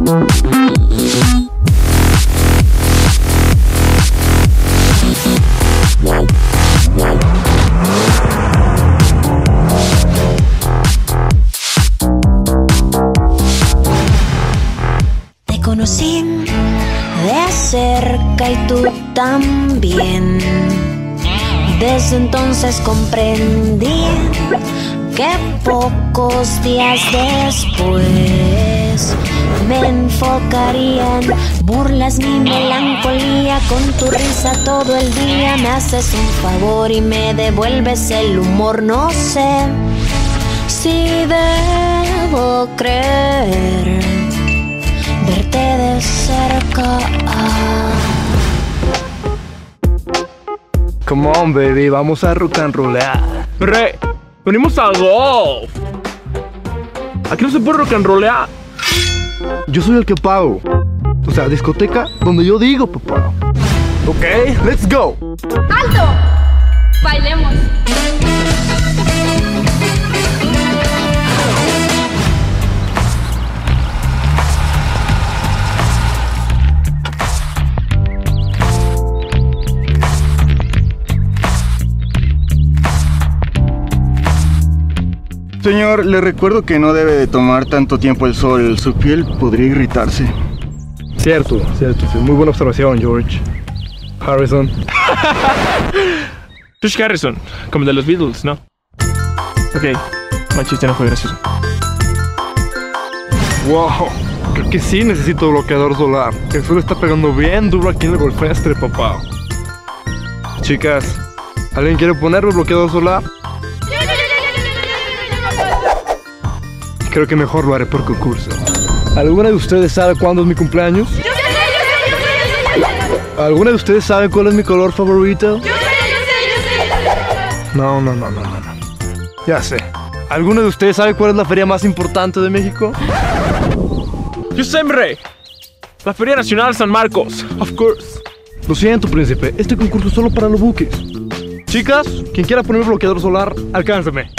Te conocí de cerca y tú también. Desde entonces comprendí que pocos días después me enfocaría en burlas mi melancolía. Con tu risa todo el día me haces un favor y me devuelves el humor. No sé si debo creer verte de cerca. Come on, baby, vamos a rock and rollar. Rey, venimos a golf. Aquí no se puede rock and rollar. Yo soy el que pago. O sea, discoteca donde yo digo, papá. Ok, let's go. ¡Alto! Bailemos. Señor, le recuerdo que no debe de tomar tanto tiempo el sol. Su piel podría irritarse. Cierto, cierto. Sí, muy buena observación, George Harrison. George Harrison, como el de los Beatles, ¿no? Ok, mal chiste, no fue gracioso. Wow, creo que sí necesito bloqueador solar. El sol está pegando bien duro aquí en el golfestre, papá. Chicas, ¿alguien quiere ponerme bloqueador solar? Creo que mejor lo haré por concurso. ¿Alguna de ustedes sabe cuándo es mi cumpleaños? ¿Alguna de ustedes sabe cuál es mi color favorito? No. Ya sé. ¿Alguno de ustedes sabe cuál es la feria más importante de México? Yo sé, Rey. La Feria Nacional San Marcos, of course. Lo siento, príncipe. Este concurso es solo para los buques. Chicas, quien quiera ponerme bloqueador solar, alcánzame.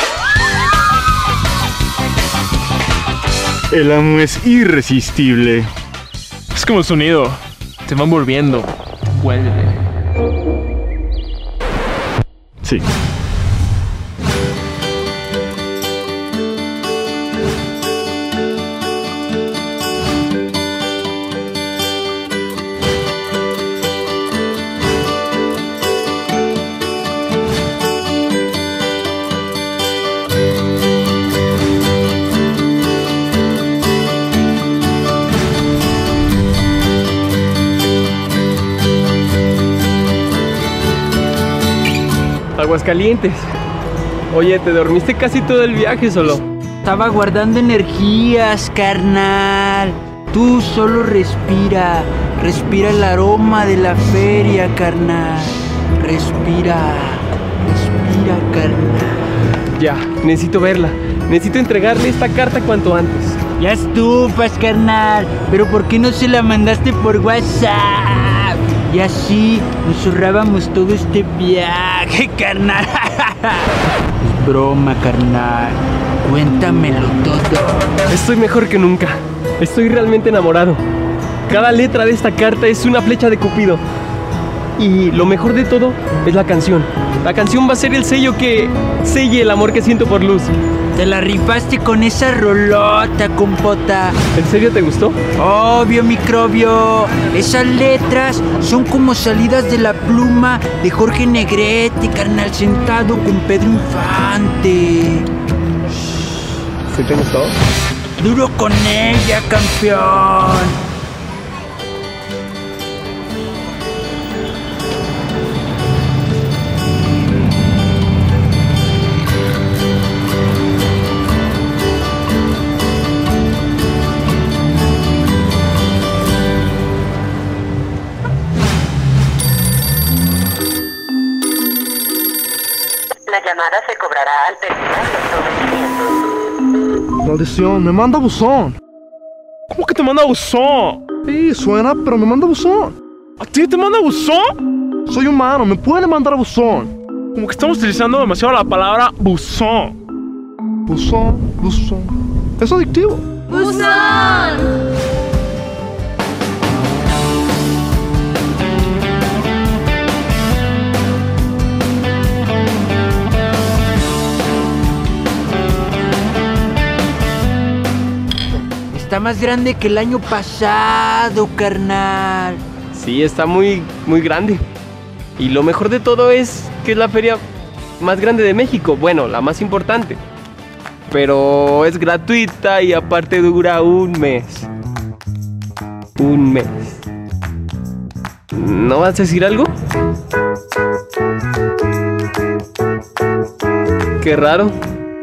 El amo es irresistible. Es como el sonido. Te va envolviendo. Te vuelve. Sí. Aguascalientes. Oye, ¿te dormiste casi todo el viaje solo? Estaba guardando energías, carnal. Tú solo respira. Respira el aroma de la feria, carnal. Respira. Respira, carnal. Ya, necesito verla. Necesito entregarle esta carta cuanto antes. Ya estufas, carnal. Pero ¿por qué no se la mandaste por WhatsApp? Y así nos ahorrábamos todo este viaje, carnal. Es broma, carnal. Cuéntamelo todo. Estoy mejor que nunca. Estoy realmente enamorado. Cada letra de esta carta es una flecha de Cupido. Y lo mejor de todo es la canción. La canción va a ser el sello que selle el amor que siento por Luz. Te la rifaste con esa rolota, compota. ¿En serio te gustó? Obvio, microbio. Esas letras son como salidas de la pluma de Jorge Negrete, carnal, sentado con Pedro Infante. ¿Sí te gustó? Duro con ella, campeón. La llamada se cobrará al terminar los procedimientos. Maldición, me manda buzón. ¿Cómo que te manda buzón? Sí, suena, pero me manda buzón. ¿A ti te manda buzón? Soy humano, me puede mandar buzón. Como que estamos utilizando demasiado la palabra buzón. Buzón. Es adictivo. ¡Buzón! está más grande que el año pasado, carnal. Sí, está muy grande. Y lo mejor de todo es que es la feria más grande de México. Bueno, la más importante. Pero es gratuita y aparte dura un mes. Un mes. ¿No vas a decir algo? Qué raro.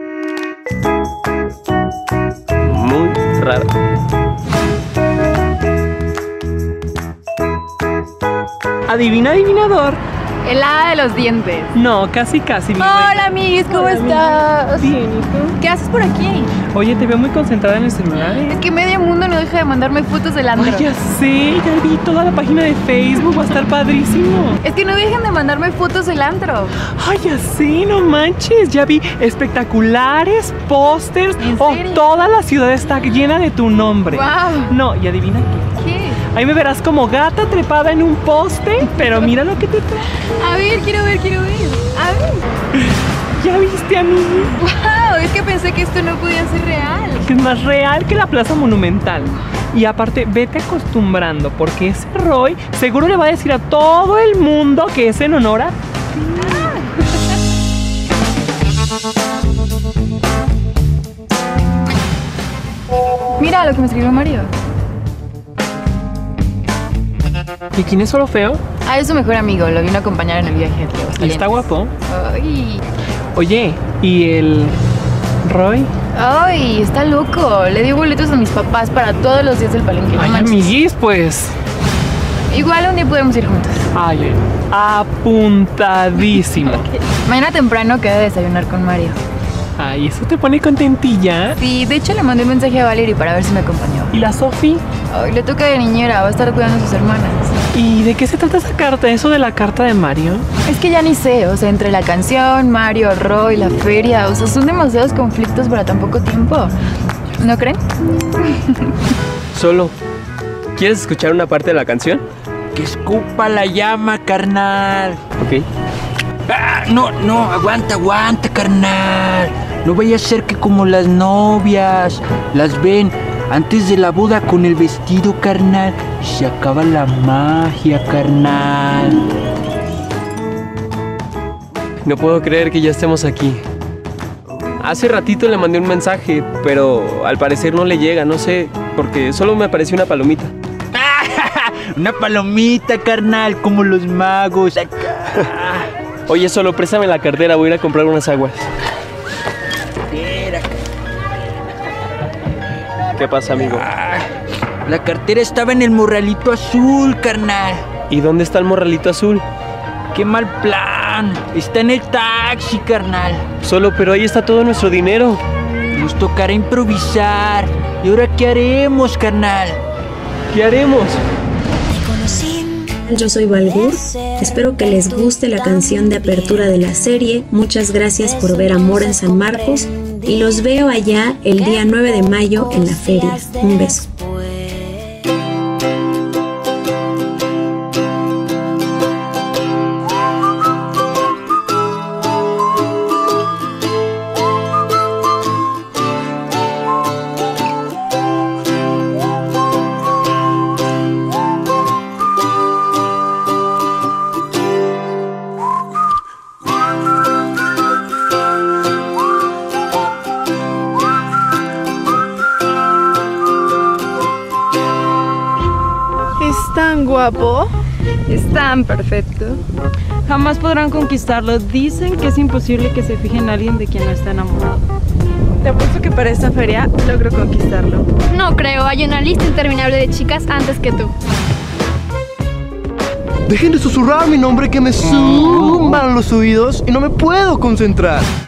Muy raro. Adivina, adivinador. El hada de los dientes. No, casi, mi Hola, amiguis, ¿cómo estás? Bien, ¿y tú? ¿Qué haces por aquí? Oye, te veo muy concentrada en el celular. Es que medio mundo no deja de mandarme fotos del antro. Ay, ya sé, ya vi toda la página de Facebook, va a estar padrísimo. Es que no dejan de mandarme fotos del antro. Ay, ya sé, no manches, ya vi espectaculares, pósters. ¿En Oh, serio? toda la ciudad está llena de tu nombre. Wow. No, y adivina qué. ¿Qué? Ahí me verás como gata trepada en un poste, pero mira lo que te trae. A ver, quiero ver. A ver. ¿Ya viste, amigo? Wow, es que pensé que esto no podía ser real. Es más real que la Plaza Monumental. Y aparte, vete acostumbrando, porque ese Roy seguro le va a decir a todo el mundo que es en honor a... Mira lo que me escribió Mario. ¿Y quién es Solo Feo? Ah, es su mejor amigo, lo vino a acompañar en el viaje de Aguascalientes. ¿Y está guapo? Ay, Oye, ¿y el Roy? ay, está loco. Le dio boletos a mis papás para todos los días del palenque. No Ay, manches. amiguis, pues. Igual un día podemos ir juntos. Ay, apuntadísimo. Mañana temprano queda desayunar con Mario. Ay, ¿eso te pone contentilla? Sí, de hecho le mandé un mensaje a Valerie para ver si me acompañó. ¿Y la Sofi? Ay, le toca de niñera, va a estar cuidando a sus hermanas. ¿Y de qué se trata esa carta? ¿Eso de la carta de Mario? Es que ya ni sé, o sea, entre la canción, Mario, Roy, la feria, o sea, son demasiados conflictos para tan poco tiempo. ¿No creen? Solo, ¿quieres escuchar una parte de la canción? Que escupa la llama, carnal. Ok. Ah, no, aguanta, carnal. No vaya a ser que como las novias las ven antes de la boda con el vestido, carnal, se acaba la magia, carnal. No puedo creer que ya estemos aquí. Hace ratito le mandé un mensaje, pero al parecer no le llega, no sé, porque solo me apareció una palomita. Una palomita, carnal, como los magos. Oye, Solo, préstame la cartera, voy a ir a comprar unas aguas. ¿Qué pasa, amigo? La cartera estaba en el morralito azul, carnal. ¿Y dónde está el morralito azul? ¡Qué mal plan! Está en el taxi, carnal. Solo, pero ahí está todo nuestro dinero. Nos tocará improvisar. ¿Y ahora qué haremos, carnal? ¿Qué haremos? Yo soy Valgur, espero que les guste la canción de apertura de la serie. Muchas gracias por ver Amor en San Marcos y los veo allá el día 9 de mayo en la feria. Un beso. Es tan guapo, es tan perfecto. Jamás podrán conquistarlo. Dicen que es imposible que se fije en alguien de quien no está enamorado. Te apuesto que para esta feria logro conquistarlo. No creo, hay una lista interminable de chicas antes que tú. Dejen de susurrar mi nombre que me zumban los oídos y no me puedo concentrar.